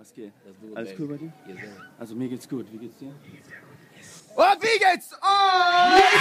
Was geht? Let's do it, Alles baby. cool bei dir? Yes, sir. Also mir geht's gut. Wie geht's dir? Und wie geht's? Oh!